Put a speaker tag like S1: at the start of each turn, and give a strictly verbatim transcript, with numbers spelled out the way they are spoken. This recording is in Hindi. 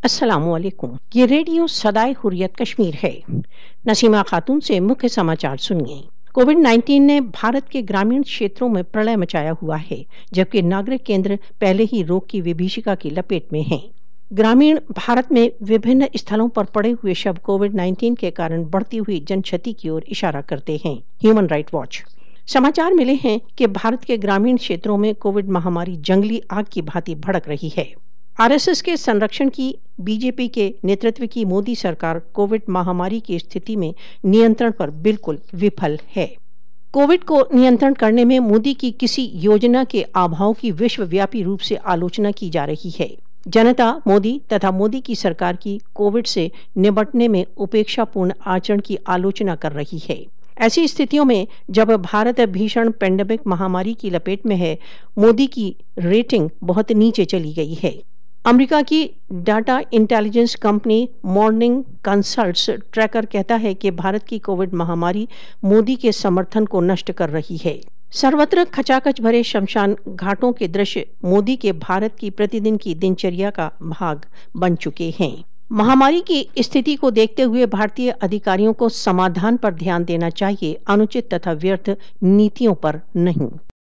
S1: अस्सलामुअलैकुम। ये रेडियो सदाए हुर्रियत कश्मीर है। नसीमा खातून से मुख्य समाचार सुनिए। कोविड नाइन्टीन ने भारत के ग्रामीण क्षेत्रों में प्रलय मचाया हुआ है, जबकि नागरिक केंद्र पहले ही रोग की विभीषिका की लपेट में हैं। ग्रामीण भारत में विभिन्न स्थलों पर पड़े हुए शव कोविड नाइन्टीन के कारण बढ़ती हुई जनक्षति की ओर इशारा करते हैं। ह्यूमन राइट वॉच समाचार मिले हैं कि भारत के ग्रामीण क्षेत्रों में कोविड महामारी जंगली आग की भांति भड़क रही है। आरएसएस के संरक्षण की बीजेपी के नेतृत्व की मोदी सरकार कोविड महामारी की स्थिति में नियंत्रण पर बिल्कुल विफल है। कोविड को नियंत्रण करने में मोदी की किसी योजना के अभाव की विश्वव्यापी रूप से आलोचना की जा रही है। जनता मोदी तथा मोदी की सरकार की कोविड से निपटने में उपेक्षापूर्ण आचरण की आलोचना कर रही है। ऐसी स्थितियों में जब भारत भीषण पेंडेमिक महामारी की लपेट में है, मोदी की रेटिंग बहुत नीचे चली गई है। अमेरिका की data intelligence company Morning Consult's tracker कहता है कि भारत की कोविड महामारी मोदी के समर्थन को नष्ट कर रही है। सर्वत्र खचाखच भरे शमशान घाटों के दृश्य मोदी के भारत की प्रतिदिन की दिनचर्या का भाग बन चुके हैं। महामारी की स्थिति को देखते हुए भारतीय अधिकारियों को समाधान पर ध्यान देना चाहिए, अनुचित तथा व्यर्थ नीतियों पर नहीं।